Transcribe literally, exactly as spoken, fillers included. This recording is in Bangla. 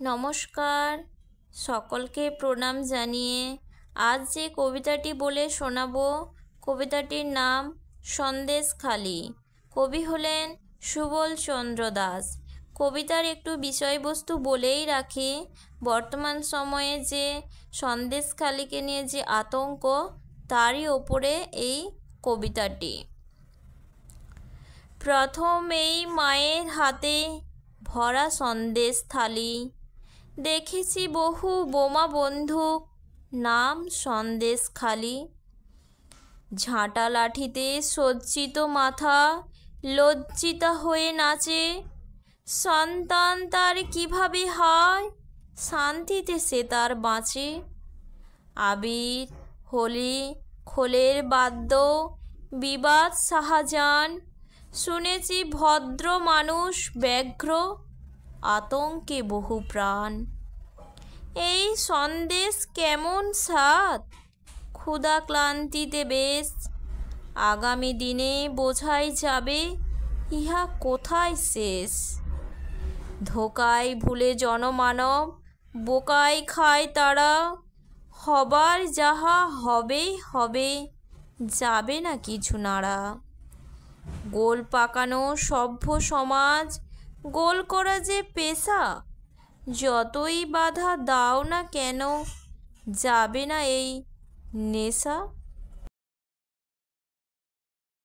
নমস্কার, সকলকে প্রণাম জানিয়ে আজ যে কবিতাটি বলে শোনাবো, কবিতাটির নাম সন্দেশখালি। কবি হলেন সুবল চন্দ্র দাস। কবিতার একটু বিষয়বস্তু বলেই রাখি। বর্তমান সময়ে যে সন্দেশখালিকে নিয়ে যে আতঙ্ক, তারই ওপরে এই কবিতাটি। প্রথম এই মায়ের হাতে ভরা সন্দেশ থালি, দেখেছি বহু বোমা বন্দুক, নাম সন্দেশখালি। ঝাঁটা লাঠিতে সজ্জিত মাথা লজ্জিতা হয়ে নাচে, সন্তান তার কিভাবে হয়, শান্তিতে সে তার বাঁচে। আবির, হোলি, খোলের বাদ্য, বিবাদ শাহজাহান, শুনেছি ভদ্র মানুষ ব্যগ্র, আতঙ্কে বহু প্রাণ। এই সন্দেশ কেমন স্বাদ, ক্ষুধা ক্লান্তিতে বেশ, আগামী দিনে বোঝাই যাবে ইহা কোথায় শেষ। ধোকায় ভুলে জনমানব বোকায় খায় তারা, হবার যাহা হবেই হবে, যাবে না কিছু নাড়া। গোল পাকানো সভ্য সমাজ, গোল করা যে পেশা, যতই বাধা দাও না কেন, যাবে না এই নেশা।